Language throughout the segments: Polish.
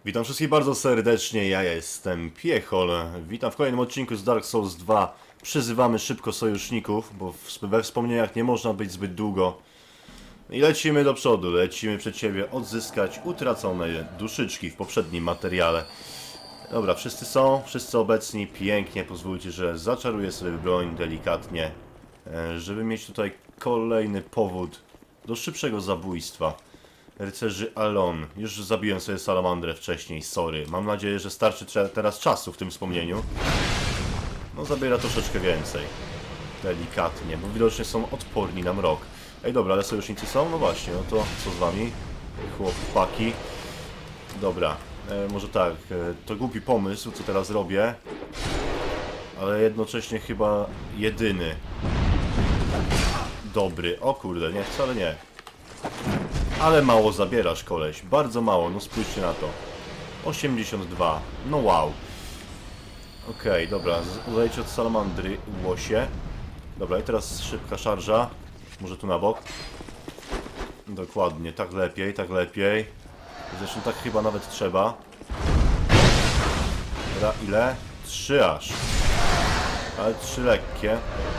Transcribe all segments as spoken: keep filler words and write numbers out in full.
Witam wszystkich bardzo serdecznie, ja jestem Piechol. Witam w kolejnym odcinku z Dark Souls dwa. Przyzywamy szybko sojuszników, bo we wspomnieniach nie można być zbyt długo. I lecimy do przodu, lecimy przed siebie odzyskać utracone duszyczki w poprzednim materiale. Dobra, wszyscy są, wszyscy obecni, pięknie. Pozwólcie, że zaczaruję sobie broń delikatnie, żeby mieć tutaj kolejny powód do szybszego zabójstwa. Rycerzy Alon. Już zabiłem sobie salamandrę wcześniej, sorry. Mam nadzieję, że starczy teraz czasu w tym wspomnieniu. No zabiera troszeczkę więcej. Delikatnie, bo widocznie są odporni na mrok. Ej dobra, ale sojusznicy są? No właśnie, no to co z wami? Chłopaki. Dobra, e, może tak, e, to głupi pomysł, co teraz robię. Ale jednocześnie chyba jedyny. Dobry. O kurde, nie, wcale nie. Ale mało zabierasz, koleś. Bardzo mało, no spójrzcie na to. osiemdziesiąt dwa. No wow. Okej, okay, dobra. Udajdźcie od salamandry, łosie. Dobra, i teraz szybka szarża. Może tu na bok. Dokładnie, tak lepiej, tak lepiej. Zresztą tak chyba nawet trzeba. Dobra, ile? Trzy aż. Ale trzy lekkie.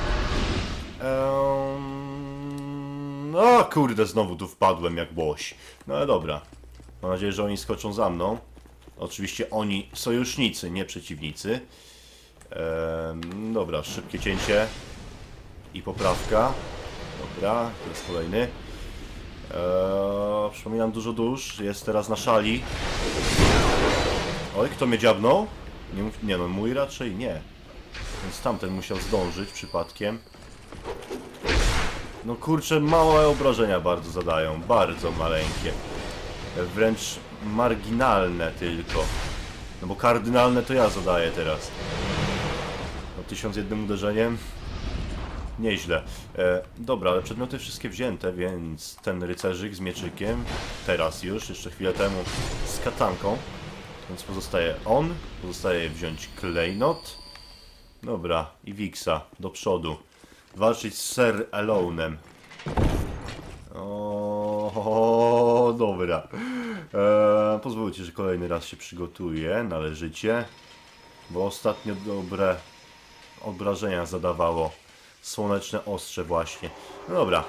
Ehm... No kurde, znowu tu wpadłem jak łoś. No ale dobra. Mam nadzieję, że oni skoczą za mną. Oczywiście oni sojusznicy, nie przeciwnicy. Ehm, dobra, szybkie cięcie. I poprawka. Dobra, to jest kolejny. Eee, przypominam, dużo dusz. Jest teraz na szali. Oj, kto mnie dziabnął? Nie, nie no, mój raczej nie. Więc tamten musiał zdążyć przypadkiem. No kurczę, małe obrażenia bardzo zadają, bardzo maleńkie. Wręcz marginalne tylko. No bo kardynalne to ja zadaję teraz. No tysiąc jednym uderzeniem. Nieźle. E, dobra, ale przedmioty wszystkie wzięte, więc ten rycerzyk z mieczykiem. Teraz już, jeszcze chwilę temu z katanką. Więc pozostaje on, pozostaje wziąć klejnot. Dobra, i Wiksa do przodu. Walczyć z Sir Alone'em. O, dobra. Eee, pozwólcie, że kolejny raz się przygotuję należycie. Bo ostatnio dobre obrażenia zadawało słoneczne ostrze właśnie. No dobra.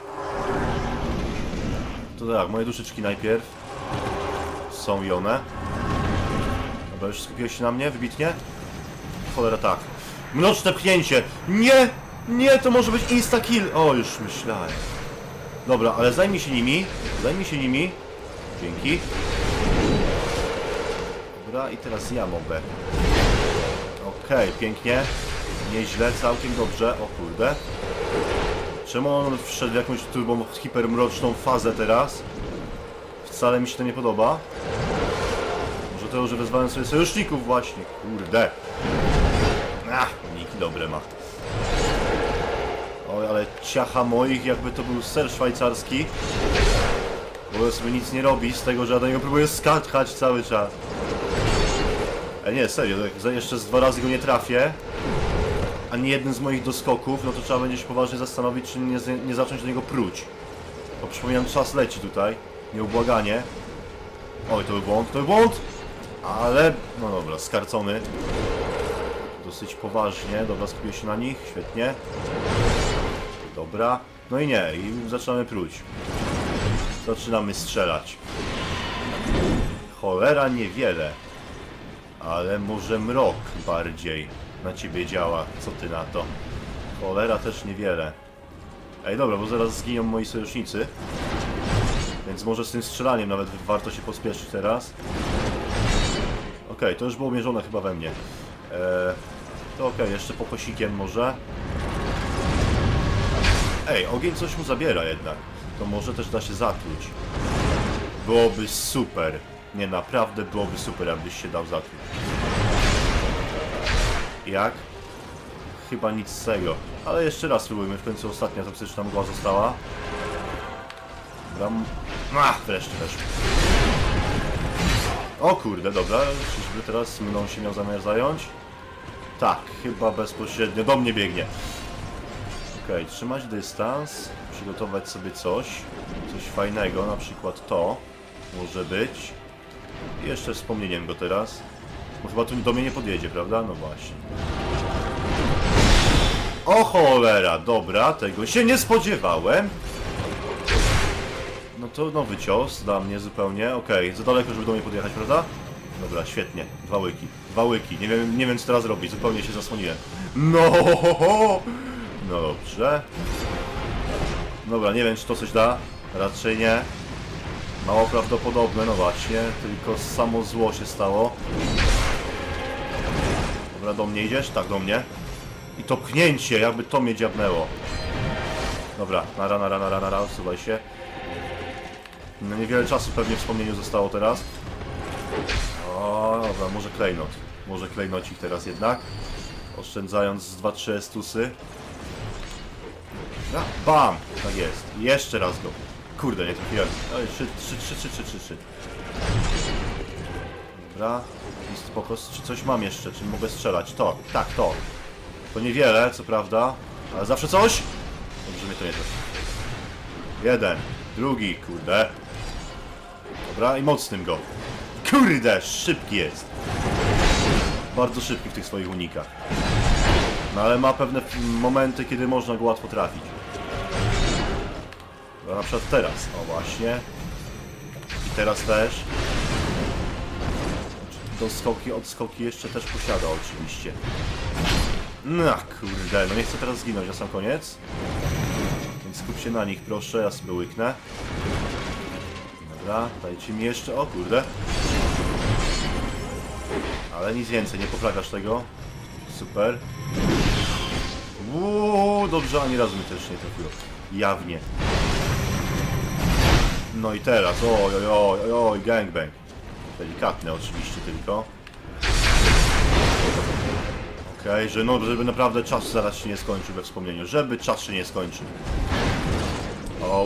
To tak, moje duszyczki najpierw. Są i one. Dobra, już skupiłeś się na mnie wybitnie? Cholera tak. Mroczne pchnięcie! Nie! Nie, to może być insta-kill! O, już myślałem. Dobra, ale zajmij się nimi. Zajmij się nimi. Dzięki. Dobra, i teraz ja mogę. Okej, okay, pięknie. Nieźle, całkiem dobrze. O kurde. Czemu on wszedł w jakąś turbą hipermroczną fazę teraz? Wcale mi się to nie podoba. Może to, że wezwałem sobie sojuszników właśnie. Kurde. Ach, uniki dobre ma. Oj, ale ciacha moich, jakby to był ser szwajcarski. Bo sobie nic nie robi z tego, że ja do niego próbuję skakać cały czas. Ale nie, serio, jak jeszcze z dwa razy go nie trafię, ani jednym z moich doskoków, no to trzeba będzie się poważnie zastanowić, czy nie, nie zacząć do niego pruć. Bo przypominam, czas leci tutaj, nieubłaganie. Oj, to był błąd, to był błąd! Ale, no dobra, skarcony. Dosyć poważnie, dobra, skupię się na nich, świetnie. Dobra, no i nie, i zaczynamy pruć. Zaczynamy strzelać. Cholera niewiele. Ale może mrok bardziej na ciebie działa. Co ty na to? Cholera też niewiele. Ej, dobra, bo zaraz zginą moi sojusznicy. Więc może z tym strzelaniem nawet warto się pospieszyć teraz. Okej, okay, to już było mierzone chyba we mnie. Eee, to okej, okay, jeszcze pokosikiem może. Ej, ogień coś mu zabiera jednak. To może też da się zatruć. Byłoby super. Nie, naprawdę byłoby super, jakbyś się dał zatruć. Jak? Chyba nic z tego. Ale jeszcze raz spróbujmy. W końcu ostatnia toksyczna mgła została. Dobra. Ach, wreszcie też. O kurde, dobra. Czyżby teraz mną się miał zamiar zająć? Tak, chyba bezpośrednio do mnie biegnie. Okej, okay, trzymać dystans. Przygotować sobie coś. Coś fajnego, na przykład to. Może być. I jeszcze wspomnieniem go teraz. Bo chyba tu do mnie nie podjedzie, prawda? No właśnie. O cholera, dobra, tego się nie spodziewałem. No to nowy cios dla mnie zupełnie. Okej, okay, za daleko, żeby do mnie podjechać, prawda? Dobra, świetnie. Dwa łyki. Dwa łyki. Nie wiem, nie wiem co teraz robić. Zupełnie się zasłoniłem. No, ho, ho. No dobrze. Dobra, nie wiem czy to coś da. Raczej nie. Mało prawdopodobne, no właśnie. Tylko samo zło się stało. Dobra, do mnie idziesz? Tak, do mnie. I to pchnięcie, jakby to mnie dziabnęło. Dobra, nara, nara, nara, nara, usuwaj się. No niewiele czasu pewnie w wspomnieniu zostało teraz. O, dobra, może klejnot. Może klejnocik teraz jednak. Oszczędzając dwa trzy estusy. No, bam! Tak jest. I jeszcze raz go. Kurde, nie trafiłem. Oj, trzy, trzy, trzy, trzy, trzy, trzy, trzy. Dobra. Jest spoko. Czy coś mam jeszcze? Czy mogę strzelać? To. Tak, to. To niewiele, co prawda. Ale zawsze coś? Dobrze, mnie to nie trafi. Jeden. Drugi, kurde. Dobra, i mocnym go. Kurde, szybki jest. Bardzo szybki w tych swoich unikach. No ale ma pewne momenty, kiedy można go łatwo trafić. No, na przykład teraz. O właśnie. I teraz też. Doskoki, odskoki jeszcze też posiada oczywiście. No kurde, no nie chcę teraz zginąć na sam koniec. Więc skup się na nich proszę, ja sobie łyknę. Dobra, dajcie mi jeszcze, o kurde. Ale nic więcej, nie poprawiasz tego. Super. Uuu, dobrze, ani razu mi też nie trafiło. Jawnie. No i teraz, oj, oj, oj, oj, oj, gangbang. Delikatne oczywiście tylko. Okej, okay, że no, żeby naprawdę czas zaraz się nie skończył we wspomnieniu. Żeby czas się nie skończył. O.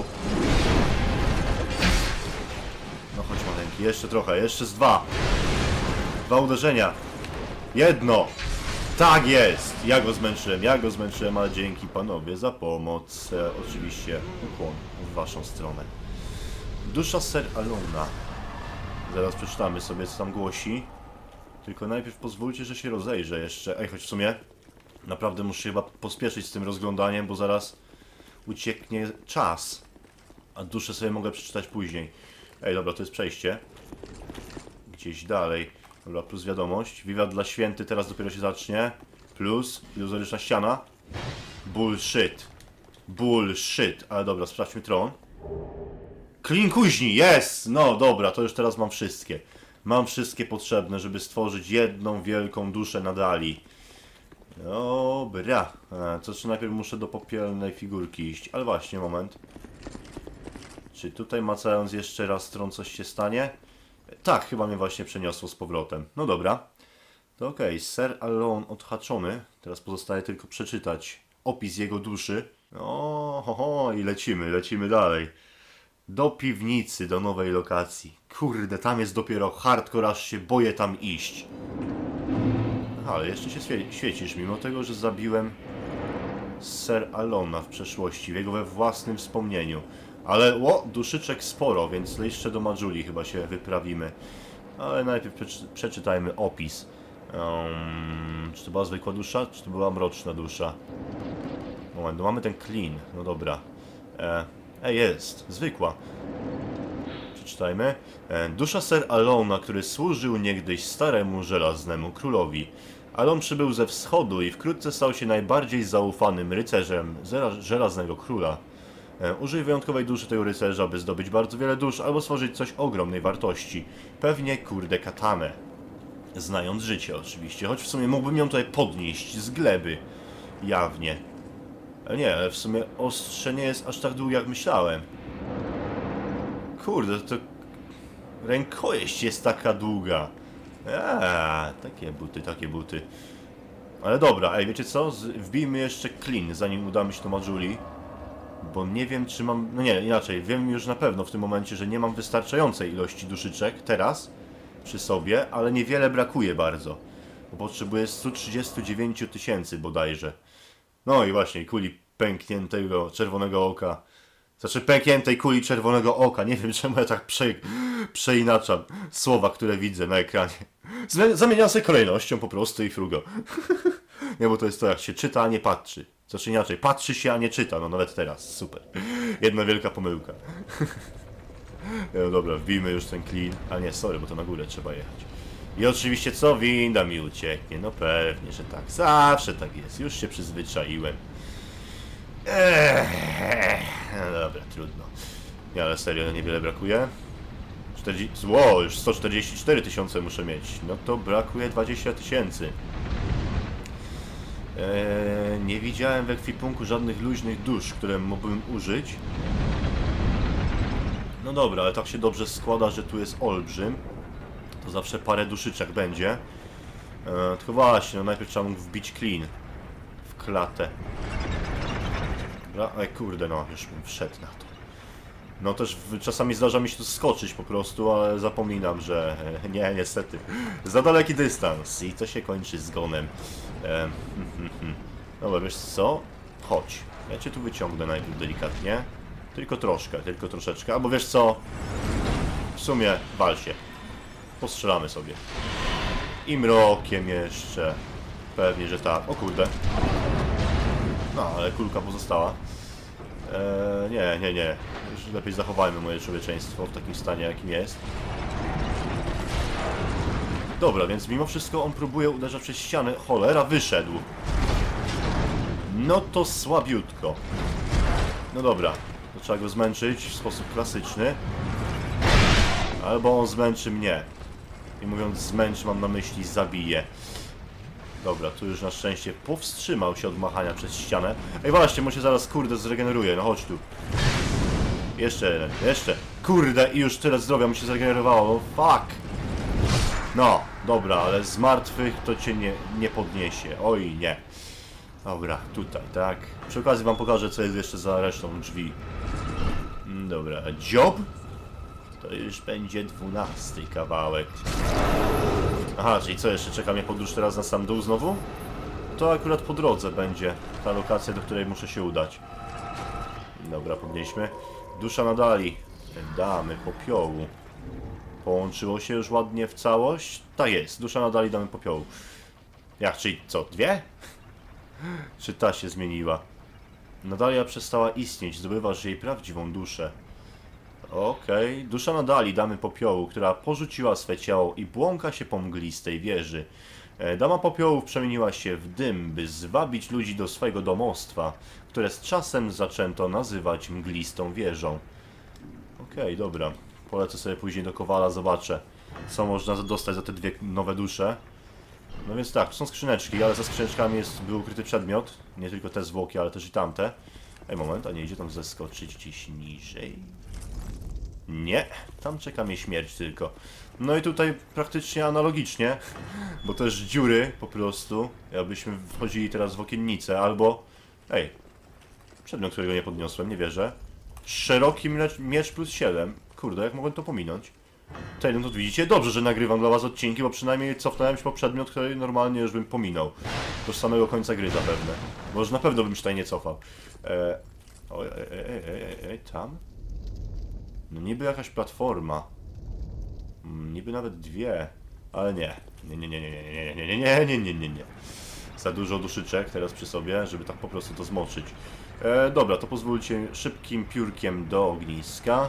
No chodź maleńki, jeszcze trochę, jeszcze z dwa. Dwa uderzenia. Jedno. Tak jest! Ja go zmęczyłem, ja go zmęczyłem, ale dzięki panowie za pomoc. E, oczywiście ukłon w waszą stronę. Dusza Ser Alona. Zaraz przeczytamy sobie co tam głosi. Tylko najpierw pozwólcie, że się rozejrzę jeszcze. Ej, choć w sumie naprawdę muszę chyba pospieszyć z tym rozglądaniem, bo zaraz ucieknie czas. A duszę sobie mogę przeczytać później. Ej, dobra, to jest przejście. Gdzieś dalej. Dobra, plus wiadomość. Wiwat dla święty teraz dopiero się zacznie. Plus iluzoryczna ściana. Bullshit. Bullshit. Ale dobra, sprawdźmy tron. Klin kuźni, jest! No dobra, to już teraz mam wszystkie. Mam wszystkie potrzebne, żeby stworzyć jedną wielką duszę na dali. Dobra. A, to czy najpierw muszę do popielnej figurki iść. Ale właśnie, moment. Czy tutaj macając jeszcze raz tron coś się stanie? Tak, chyba mnie właśnie przeniosło z powrotem. No dobra. To okej, okay. Ser Alone odhaczony. Teraz pozostaje tylko przeczytać opis jego duszy. O, ho, ho, i lecimy, lecimy dalej. Do piwnicy, do nowej lokacji. Kurde, tam jest dopiero hardcore, aż się boję tam iść. Aha, ale jeszcze się świe świecisz, mimo tego, że zabiłem Ser Alona w przeszłości, w jego we własnym wspomnieniu. Ale, o, duszyczek sporo, więc jeszcze do Majuli chyba się wyprawimy. Ale najpierw przeczy przeczytajmy opis. Um, czy to była zwykła dusza, czy to była mroczna dusza? Moment, no mamy ten clean, no dobra. E, e jest, zwykła. Przeczytajmy. E, dusza Ser Alona, który służył niegdyś staremu żelaznemu królowi. Alon przybył ze wschodu i wkrótce stał się najbardziej zaufanym rycerzem żelaznego króla. Użyj wyjątkowej duszy tego rycerza, by zdobyć bardzo wiele dusz albo stworzyć coś ogromnej wartości. Pewnie kurde katanę. Znając życie oczywiście, choć w sumie mógłbym ją tutaj podnieść z gleby. Jawnie. Ale nie, ale w sumie ostrze nie jest aż tak długie jak myślałem. Kurde, to... rękojeść jest taka długa. Eee, takie buty, takie buty. Ale dobra, ej, wiecie co? Wbijmy jeszcze clean, zanim udamy się do Majuli. Bo nie wiem, czy mam... No nie, inaczej. Wiem już na pewno w tym momencie, że nie mam wystarczającej ilości duszyczek teraz przy sobie, ale niewiele brakuje bardzo. Bo potrzebuję sto trzydzieści dziewięć tysięcy bodajże. No i właśnie, kuli pękniętego czerwonego oka. Znaczy pękniętej kuli czerwonego oka. Nie wiem czemu ja tak prze, przeinaczam słowa, które widzę na ekranie. Zamieniam sobie kolejnością po prostu i frugo. Nie, bo to jest to, jak się czyta, a nie patrzy. Znaczy inaczej, patrzy się, a nie czyta. No nawet teraz, super. Jedna wielka pomyłka. No dobra, wbijmy już ten clean. A nie, sorry, bo to na górę trzeba jechać. I oczywiście co? Winda mi ucieknie. No pewnie, że tak. Zawsze tak jest. Już się przyzwyczaiłem. Eee, no dobra, trudno. Nie, ale serio, niewiele brakuje. czterdzieści... Wow, już sto czterdzieści cztery tysiące muszę mieć. No to brakuje dwadzieścia tysięcy. Eee, nie widziałem w ekwipunku żadnych luźnych dusz, które mógłbym użyć. No dobra, ale tak się dobrze składa, że tu jest olbrzym. To zawsze parę duszyczek będzie. Eee, tylko właśnie, no najpierw trzeba mógł wbić clean w klatę. Dobra, ej kurde, no już bym wszedł na to. No też w, czasami zdarza mi się tu skoczyć po prostu, ale zapominam, że e, nie, niestety. Za daleki dystans i to się kończy zgonem. E, Dobra, wiesz co? Chodź. Ja cię tu wyciągnę najpierw delikatnie. Tylko troszkę, tylko troszeczkę. Albo wiesz co? W sumie wal się. Postrzelamy sobie. I mrokiem jeszcze. Pewnie, że tak. O kurde. No, ale kulka pozostała. Eee, nie, nie, nie. Już lepiej zachowajmy moje człowieczeństwo w takim stanie, jakim jest. Dobra, więc mimo wszystko on próbuje uderzać przez ścianę. Cholera, wyszedł. No to słabiutko. No dobra, to trzeba go zmęczyć w sposób klasyczny. Albo on zmęczy mnie. I mówiąc zmęczy, mam na myśli zabije. Dobra, tu już na szczęście powstrzymał się od machania przez ścianę. Ej właśnie, mu się zaraz kurde zregeneruje, no chodź tu. Jeszcze jeden, jeszcze. Kurde, i już tyle zdrowia mu się zregenerowało, no fuck. No, dobra, ale z martwych to cię nie, nie podniesie, oj nie. Dobra, tutaj, tak. Przy okazji wam pokażę, co jest jeszcze za resztą drzwi. Dobra, job? To już będzie dwunasty kawałek. Aha, czyli co, jeszcze czeka mnie podróż teraz na sam dół znowu? To akurat po drodze będzie ta lokacja, do której muszę się udać. Dobra, podnieśmy. Dusza nadali. Damy popiołu. Połączyło się już ładnie w całość? Tak jest, dusza nadali, damy popiołu. Jak, czyli co, dwie? Czy ta się zmieniła? Nadalia przestała istnieć, zdobywasz jej prawdziwą duszę. Okej, okay. Dusza nadali damy popiołu, która porzuciła swe ciało i błąka się po mglistej wieży. Dama popiołów przemieniła się w dym, by zwabić ludzi do swojego domostwa, które z czasem zaczęto nazywać mglistą wieżą. Okej, okay, dobra. Polecę sobie później do Kowala, zobaczę, co można dostać za te dwie nowe dusze. No więc tak, tu są skrzyneczki, ale za skrzyneczkami jest, był ukryty przedmiot. Nie tylko te zwłoki, ale też i tamte. Ej, moment, a nie idzie tam zeskoczyć gdzieś niżej? Nie, tam czeka mnie śmierć tylko. No i tutaj praktycznie analogicznie, bo też dziury po prostu, jakbyśmy wchodzili teraz w okiennicę, albo... Ej, przedmiot, którego nie podniosłem, nie wierzę. Szeroki miecz plus siedem. Kurde, jak mogłem to pominąć? Tutaj, no to widzicie, dobrze, że nagrywam dla was odcinki, bo przynajmniej cofnąłem się po przedmiot, który normalnie już bym pominął. Do samego końca gry zapewne. Bo już na pewno bym się tutaj nie cofał. Eee... Oj, ej, ej, ej, ej, ej, tam? No niby jakaś platforma. Niby nawet dwie. Ale nie. Nie, nie, nie, nie, nie, nie, nie, nie, nie, nie, nie, nie, nie. Za dużo duszyczek teraz przy sobie, żeby tak po prostu to zmoczyć. E, dobra, to pozwólcie szybkim piórkiem do ogniska.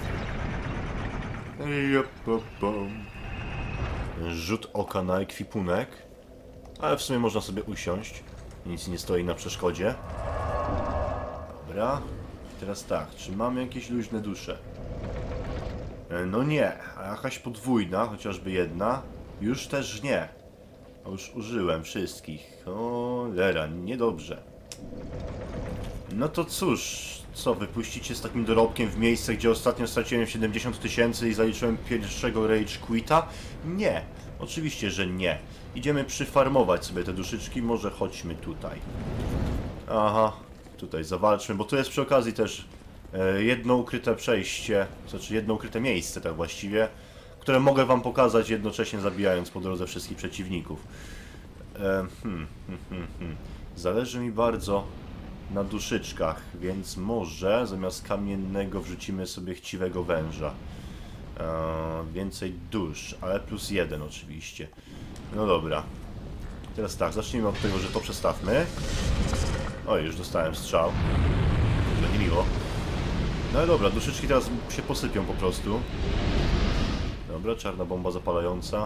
Rzut oka na ekwipunek. Ale w sumie można sobie usiąść. Nic nie stoi na przeszkodzie. Dobra. Teraz tak, czy mamy jakieś luźne dusze? No nie, a jakaś podwójna, chociażby jedna? Już też nie. A już użyłem wszystkich. Cholera, niedobrze. No to cóż, co, wypuścicie z takim dorobkiem w miejsce, gdzie ostatnio straciłem siedemdziesiąt tysięcy i zaliczyłem pierwszego Rage Quita? Nie, oczywiście, że nie. Idziemy przyfarmować sobie te duszyczki, może chodźmy tutaj. Aha, tutaj zawalczmy, bo tu jest przy okazji też e, jedno ukryte przejście, znaczy jedno ukryte miejsce tak właściwie, które mogę wam pokazać jednocześnie zabijając po drodze wszystkich przeciwników. E, hmm, hmm, hmm, hmm. Zależy mi bardzo na duszyczkach, więc może zamiast kamiennego wrzucimy sobie chciwego węża. Eee, więcej dusz, ale plus jeden oczywiście. No dobra. Teraz tak, zacznijmy od tego, że to przestawmy. Oj, już dostałem strzał. To niemiło. No i dobra, duszyczki teraz się posypią po prostu. Dobra, czarna bomba zapalająca.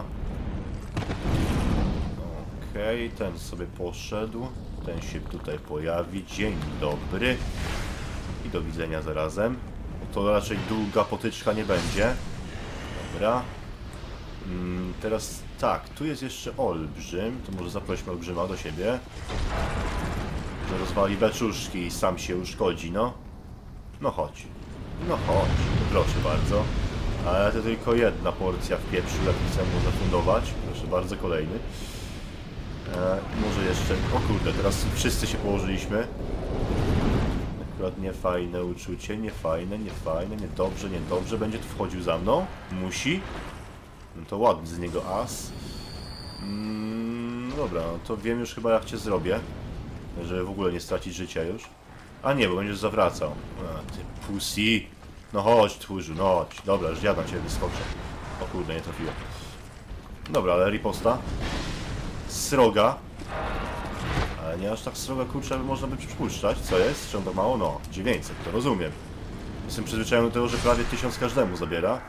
Okej, okay, ten sobie poszedł. Ten się tutaj pojawi. Dzień dobry. I do widzenia zarazem. To raczej długa potyczka nie będzie. Dobra. Mm, teraz tak, tu jest jeszcze olbrzym. To może zaprośmy olbrzyma do siebie. Że rozwali beczuszki i sam się uszkodzi, no. No chodź. No chodź. Proszę bardzo. Ale to tylko jedna porcja w pieprzu, jak chcę mu zafundować. Proszę bardzo, kolejny. E, może jeszcze... O kurde, teraz wszyscy się położyliśmy. Akurat niefajne uczucie, niefajne, niefajne, niedobrze, niedobrze. Będzie tu wchodził za mną. Musi. No to ładny z niego as. Mm, dobra, no to wiem już chyba jak cię zrobię. Żeby w ogóle nie stracić życia już. A nie, bo będziesz zawracał. A ty pussy. No chodź, tchórzu, no chodź. Dobra, już ja na ciebie wyskoczę. O kurde, nie trafiłem. Dobra, ale riposta. Sroga. Ale nie aż tak sroga, kurczę, aby można by przypuszczać. Co jest? Czemu to mało? No, dziewięćset, to rozumiem. Jestem przyzwyczajony do tego, że prawie tysiąc każdemu zabiera.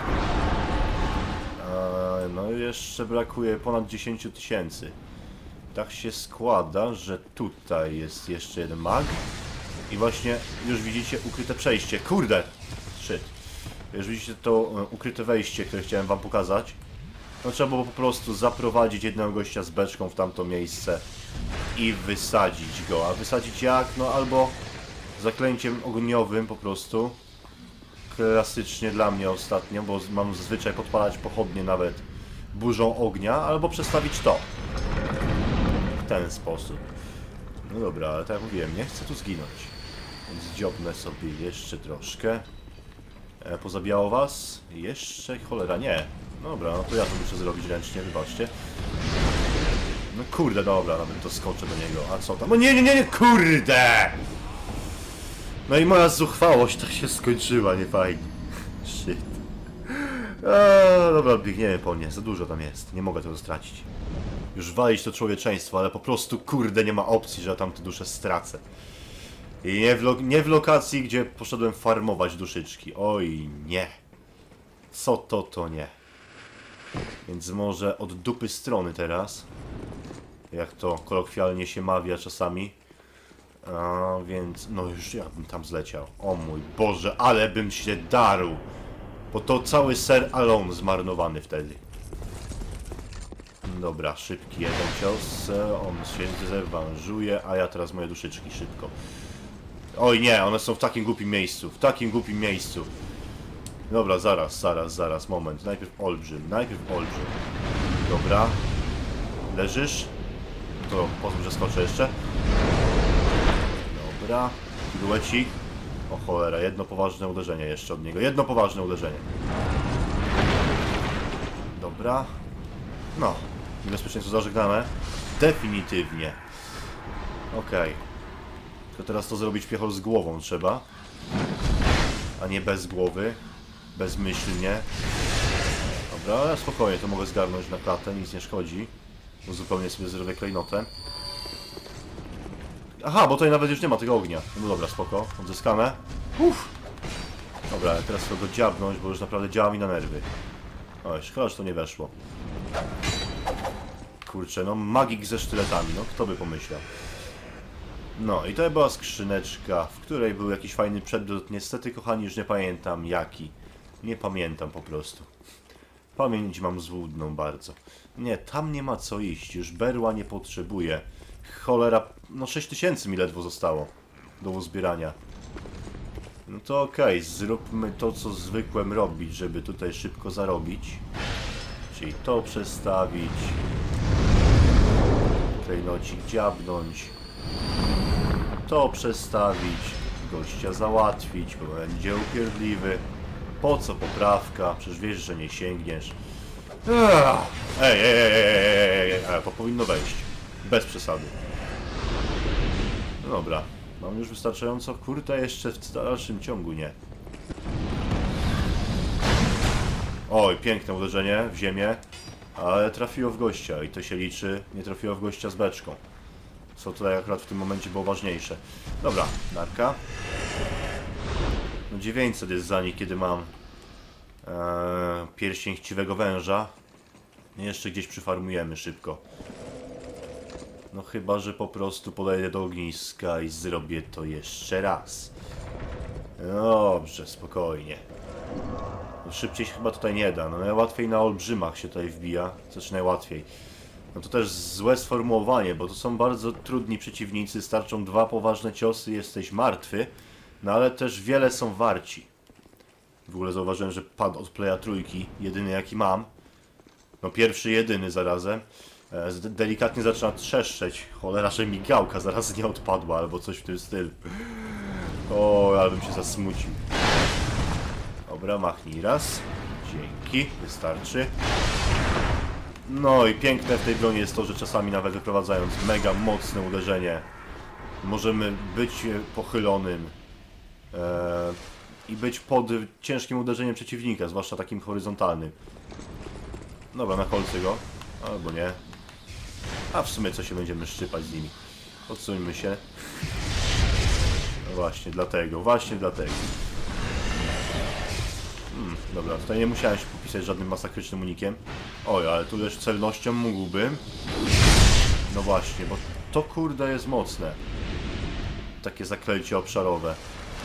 Eee, no i jeszcze brakuje ponad dziesięć tysięcy. Tak się składa, że tutaj jest jeszcze jeden mag. I właśnie już widzicie ukryte przejście. Kurde! Shit. Już widzicie to ukryte wejście, które chciałem wam pokazać. No trzeba było po prostu zaprowadzić jednego gościa z beczką w tamto miejsce i wysadzić go. A wysadzić jak? No albo zaklęciem ogniowym po prostu. Klasycznie dla mnie ostatnio, bo mam zazwyczaj podpalać pochodnie nawet burzą ognia, albo przestawić to. W ten sposób. No dobra, ale tak jak mówiłem, nie chcę tu zginąć. Więc dziobnę sobie jeszcze troszkę. E, pozabijało was? Jeszcze cholera, nie. Dobra, no to ja to muszę zrobić ręcznie, wybaczcie. No kurde, dobra, nawet to skoczę do niego. A co tam? No nie, nie, nie, nie, kurde! No i moja zuchwałość tak się skończyła, nie fajnie. Shit. A, dobra, biegniemy po nie, za dużo tam jest. Nie mogę tego stracić. Już walić to człowieczeństwo, ale po prostu kurde nie ma opcji, że ja tam te dusze stracę. I nie w, nie w lokacji, gdzie poszedłem farmować duszyczki. Oj, nie. Co to, to nie. Więc może od dupy strony teraz. Jak to kolokwialnie się mawia czasami. A, więc, no już ja bym tam zleciał. O mój Boże, ale bym się darł. Bo to cały ser alone zmarnowany wtedy. Dobra, szybki jeden cios. On się zrewanżuje, a ja teraz moje duszyczki szybko. Oj nie, one są w takim głupim miejscu. W takim głupim miejscu. Dobra, zaraz, zaraz, zaraz, moment. Najpierw olbrzym, najpierw olbrzym. Dobra. Leżysz? To pozwól, że skoczę jeszcze. Dobra. Duecik. O cholera, jedno poważne uderzenie jeszcze od niego. Jedno poważne uderzenie. Dobra. No. Niebezpieczeństwo zażegnane. Definitywnie. Okej. Okay. To teraz to zrobić piechol z głową trzeba. A nie bez głowy. Bezmyślnie. Dobra, ale spokojnie, to mogę zgarnąć na klatę, nic nie szkodzi. Bo zupełnie sobie zrobię klejnotę. Aha, bo tutaj nawet już nie ma tego ognia. No dobra, spoko, odzyskane. Uff. Dobra, teraz trzeba go dziabnąć, bo już naprawdę działa mi na nerwy. Oj, szkoda, że to nie weszło. Kurczę, no magik ze sztyletami, no kto by pomyślał. No i to była skrzyneczka, w której był jakiś fajny przedmiot. Niestety, kochani, już nie pamiętam jaki. Nie pamiętam po prostu. Pamięć mam złudną bardzo. Nie, tam nie ma co iść, już berła nie potrzebuję. Cholera, no sześć tysięcy mi ledwo zostało do uzbierania. No to okej, okay, zróbmy to, co zwykłem robić, żeby tutaj szybko zarobić. Czyli to przestawić. Klejnocik dziabnąć. To przestawić. Gościa załatwić, bo będzie upierdliwy. Po co poprawka? Przecież wiesz, że nie sięgniesz. Ej, ej, ej, ej, ej, ej, to powinno wejść. Bez przesady. No dobra. Mam już wystarczająco, kurde, jeszcze w dalszym ciągu nie. Oj, piękne uderzenie w ziemię, ale trafiło w gościa i to się liczy, nie trafiło w gościa z beczką. Co tutaj akurat w tym momencie było ważniejsze. Dobra, narka. No dziewięćset jest za nich, kiedy mam ee, pierścień chciwego węża. Jeszcze gdzieś przyfarmujemy szybko. No chyba, że po prostu podejdę do ogniska i zrobię to jeszcze raz. Dobrze, spokojnie. No szybciej się chyba tutaj nie da. No najłatwiej na olbrzymach się tutaj wbija. Znaczy najłatwiej. No to też złe sformułowanie, bo to są bardzo trudni przeciwnicy. Starczą dwa poważne ciosy i jesteś martwy. No ale też wiele są warci. W ogóle zauważyłem, że pad od playa trójki. Jedyny jaki mam. No pierwszy, jedyny zarazem. E, delikatnie zaczyna trzeszczeć. Cholera, że migałka zaraz nie odpadła, albo coś w tym stylu. O, ale bym się zasmucił. Dobra, machnij raz. Dzięki, wystarczy. No i piękne w tej broni jest to, że czasami nawet wyprowadzając mega mocne uderzenie, możemy być pochylonym e, i być pod ciężkim uderzeniem przeciwnika, zwłaszcza takim horyzontalnym. Dobra, na kolce go. Albo nie. A w sumie co się będziemy szczypać z nimi. Odsuńmy się. No właśnie dlatego, właśnie dlatego. Hmm, dobra, tutaj nie musiałem się popisać żadnym masakrycznym unikiem. Oj, ale tu też celnością mógłbym. No właśnie, bo to kurde jest mocne. Takie zaklęcie obszarowe.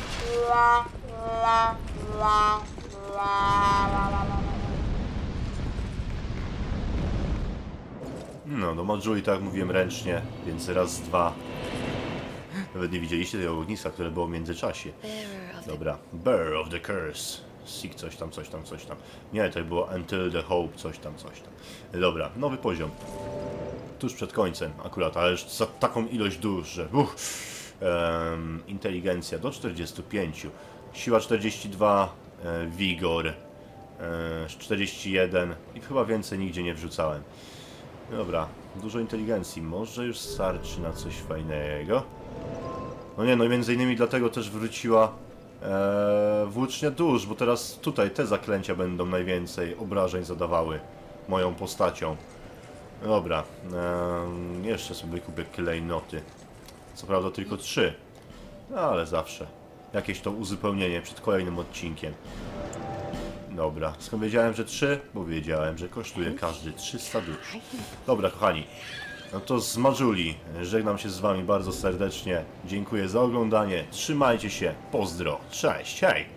No, do Majuli, tak jak mówiłem, ręcznie, więc raz, dwa. Nawet nie widzieliście tego ogniska, które było w międzyczasie. Dobra, Bear of the Curse. Seek coś tam, coś tam, coś tam. Nie, to było Until the Hope, coś tam, coś tam. Dobra, nowy poziom. Tuż przed końcem akurat, ale za taką ilość dusz, że uch, um, inteligencja do czterdziestu pięciu, siła czterdzieści dwa, e, wigor e, czterdzieści jeden i chyba więcej nigdzie nie wrzucałem. Dobra, dużo inteligencji, może już starczy na coś fajnego. No nie, no i między innymi dlatego też wróciła e, włócznia dusz, bo teraz tutaj te zaklęcia będą najwięcej obrażeń zadawały moją postacią. Dobra, e, jeszcze sobie kupię klejnoty. Co prawda tylko trzy, no ale zawsze jakieś to uzupełnienie przed kolejnym odcinkiem. Dobra, skąd wiedziałem, że trzy? Bo wiedziałem, że kosztuje każdy trzysta dusz. Dobra, kochani, no to z Majuli żegnam się z wami bardzo serdecznie. Dziękuję za oglądanie, trzymajcie się, pozdro, cześć, hej!